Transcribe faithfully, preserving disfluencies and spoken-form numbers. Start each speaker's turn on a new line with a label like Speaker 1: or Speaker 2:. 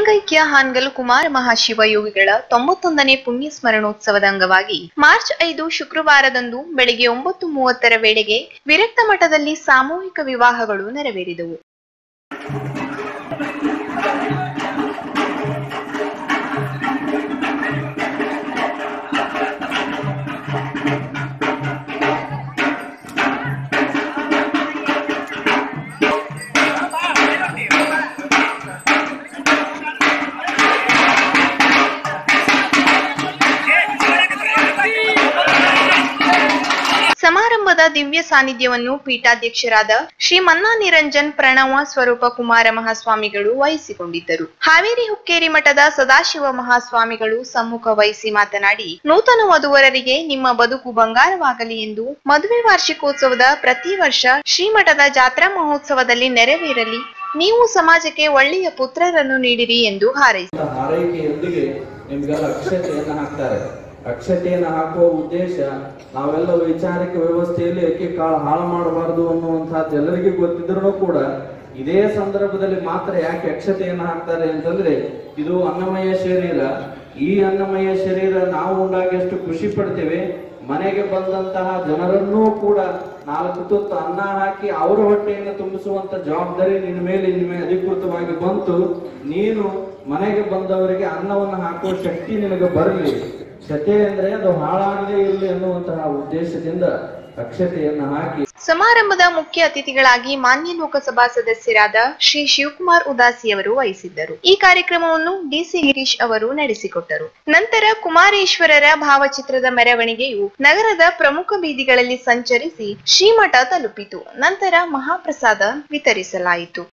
Speaker 1: ಲಿಂಗೈಕ್ಯ ಹಾನಗಲ್ ಕುಮಾರ ಮಹಾಶಿವಯೋಗಿಗಳ ತೊಂಬತ್ತೊಂದನೇ ಪುಣ್ಯ ಸ್ಮರಣೋತ್ಸವದ ಅಂಗವಾಗಿ ಮಾರ್ಚ್ ಐದು ಶುಕ್ರವಾರದಂದು ಬೆಳಗ್ಗೆ ಒಂಬತ್ತು ಮೂವತ್ತರ ವೇಳೆಗೆ ವಿರಕ್ತ ಮಠದಲ್ಲಿ ಸಾಮೂಹಿಕ ವಿವಾಹಗಳು ನೆರವೇರಿದವು. ಸಮಾರಂಭದ ದಿವ್ಯ ಸಾನ್ನಿಧ್ಯವನ್ನು ಪೀಠಾಧ್ಯಕ್ಷರಾದ ಶ್ರೀ ಮನ್ನಾ ನಿರಂಜನ್ ಪ್ರಣವ ಸ್ವರೂಪ ಕುಮಾರ ಮಹಾಸ್ವಾಮಿಗಳು ವಹಿಸಿಕೊಂಡಿದ್ದರು. ಹಾವೇರಿ ಹುಕ್ಕೇರಿ ಮಠದ ಸದಾಶಿವ ಮಹಾಸ್ವಾಮಿಗಳು ಸಮ್ಮುಖ ವಹಿಸಿ ಮಾತನಾಡಿ, ನೂತನ ವಧುವರರಿಗೆ ನಿಮ್ಮ ಬದುಕು ಬಂಗಾರವಾಗಲಿ ಎಂದು ಮದುವೆ ವಾರ್ಷಿಕೋತ್ಸವದ ಪ್ರತಿ ವರ್ಷ ಶ್ರೀಮಠದ ಜಾತ್ರಾ ಮಹೋತ್ಸವದಲ್ಲಿ ನೆರವೇರಲಿ, ನೀವು ಸಮಾಜಕ್ಕೆ ಒಳ್ಳೆಯ ಪುತ್ರರನ್ನು ನೀಡಿರಿ ಎಂದು ಹಾರೈಸಿದರು.
Speaker 2: ಅಕ್ಷತೆಯನ್ನು ಹಾಕುವ ಉದ್ದೇಶ ನಾವೆಲ್ಲ ವೈಚಾರಿಕ ವ್ಯವಸ್ಥೆಯಲ್ಲಿ ಅಕ್ಕಿ ಕಾಳು ಹಾಳು ಮಾಡಬಾರದು ಅನ್ನುವಂಥದ್ದು ಎಲ್ಲರಿಗೂ ಗೊತ್ತಿದ್ರೂ ಕೂಡ ಇದೇ ಸಂದರ್ಭದಲ್ಲಿ ಮಾತ್ರ ಯಾಕೆ ಅಕ್ಷತೆಯನ್ನು ಹಾಕ್ತಾರೆ ಅಂತಂದ್ರೆ, ಇದು ಅನ್ನಮಯ ಶರೀರ. ಈ ಅನ್ನಮಯ ಶರೀರ ನಾವು ಉಂಡಾಗಿ ಎಷ್ಟು ಖುಷಿ ಪಡ್ತೇವೆ, ಮನೆಗೆ ಬಂದಂತಹ ಜನರನ್ನೂ ಕೂಡ ನಾಲ್ಕು ತುತ್ತು ಅನ್ನ ಹಾಕಿ ಅವರ ಹೊಟ್ಟೆಯನ್ನು ತುಂಬಿಸುವಂತ ಜವಾಬ್ದಾರಿ ನಿನ್ನ ಮೇಲೆ ಇನ್ಮೇ ಅಧಿಕೃತವಾಗಿ ಬಂತು. ನೀನು ಮನೆಗೆ ಬಂದವರಿಗೆ ಅನ್ನವನ್ನು ಹಾಕುವ ಶಕ್ತಿ ನಿನಗೆ ಬರಲಿ, ಕ್ಷತೆ ಅಂದ್ರೆ ಅದು ಹಾಳಾಗದೇ ಇರಲಿ ಅನ್ನುವಂತಹ ಉದ್ದೇಶದಿಂದ ಅಕ್ಷತೆಯನ್ನು ಹಾಕಿ.
Speaker 1: ಸಮಾರಂಭದ ಮುಖ್ಯ ಅತಿಥಿಗಳಾಗಿ ಮಾನ್ಯ ಲೋಕಸಭಾ ಸದಸ್ಯರಾದ ಶ್ರೀ ಶಿವಕುಮಾರ್ ಉದಾಸಿಯವರು ವಹಿಸಿದ್ದರು. ಈ ಕಾರ್ಯಕ್ರಮವನ್ನು ಡಿಸಿ ಗಿರೀಶ್ ಅವರು ನಡೆಸಿಕೊಟ್ಟರು. ನಂತರ ಕುಮಾರೇಶ್ವರರ ಭಾವಚಿತ್ರದ ಮೆರವಣಿಗೆಯು ನಗರದ ಪ್ರಮುಖ ಬೀದಿಗಳಲ್ಲಿ ಸಂಚರಿಸಿ ಶ್ರೀಮಠ ತಲುಪಿತು. ನಂತರ ಮಹಾಪ್ರಸಾದ ವಿತರಿಸಲಾಯಿತು.